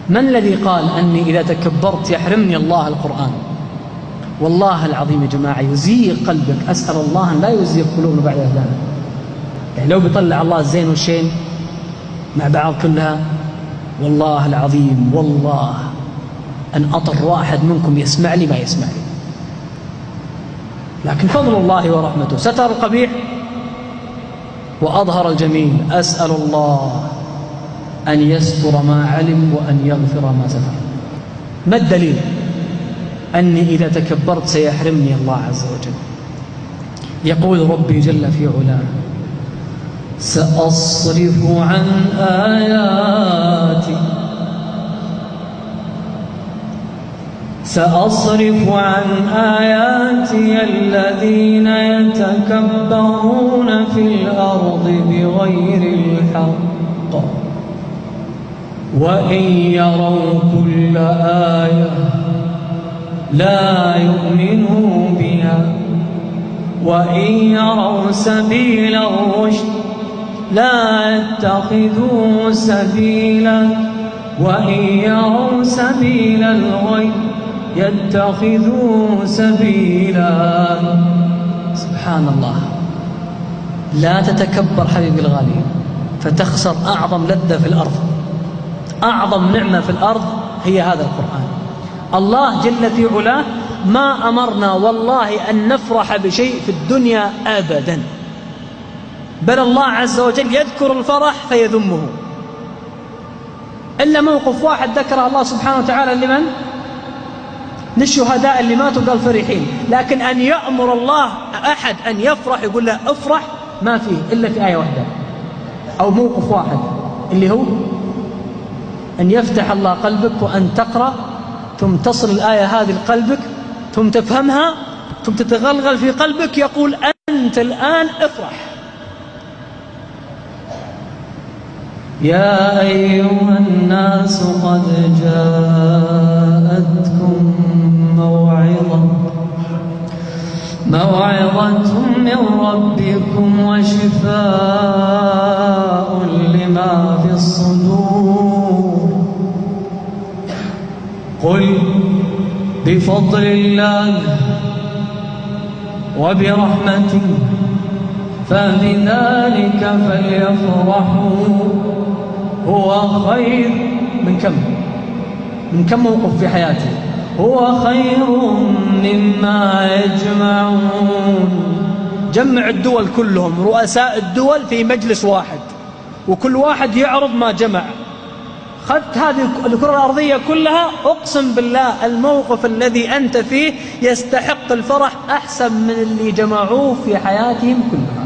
من الذي قال أني إذا تكبرت يحرمني الله القرآن؟ والله العظيم يا جماعة يزيغ قلبك. أسأل الله أن لا يزيغ قلوبنا بعد هدانا. يعني لو بيطلع الله الزين والشين مع بعض كلها، والله العظيم والله أن أطر واحد منكم يسمع لي ما يسمع لي. لكن فضل الله ورحمته ستر القبيح وأظهر الجميل. أسأل الله أن يستر ما علم وأن يغفر ما ستر. ما الدليل أني إذا تكبرت سيحرمني الله عز وجل؟ يقول ربي جل في علاه: سأصرف عن آياتي الذين يتكبرون في الأرض بغير الحق وإن يروا كل آية لا يؤمنوا بها وإن يروا سبيل الرشد لا يتخذوه سبيلا وإن يروا سبيل الغي يتخذوه سبيلا. سبحان الله. لا تتكبر حبيبي الغالي فتخسر أعظم لذة في الأرض. أعظم نعمة في الأرض هي هذا القرآن. الله جل في علاه ما أمرنا والله أن نفرح بشيء في الدنيا أبدا، بل الله عز وجل يذكر الفرح فيذمه، إلا موقف واحد ذكر الله سبحانه وتعالى لمن؟ للشهداء اللي ماتوا قال فرحين. لكن أن يأمر الله أحد أن يفرح يقول له افرح ما فيه إلا في آية واحدة أو موقف واحد، اللي هو أن يفتح الله قلبك وأن تقرأ ثم تصل الآية هذه لقلبك ثم تفهمها ثم تتغلغل في قلبك، يقول أنت الآن افرح. يا أيها الناس قد جاءتكم موعظة من ربكم وشفاء لما في الصدور. قل بفضل الله وبرحمته فبذلك فليفرحوا هو خير من كم موقف في حياتي، هو خير مما يجمعون. جمع الدول كلهم، رؤساء الدول في مجلس واحد وكل واحد يعرض ما جمع. خذت هذه الكرة الأرضية كلها، أقسم بالله الموقف الذي أنت فيه يستحق الفرح أحسن من اللي جمعوه في حياتهم كلها.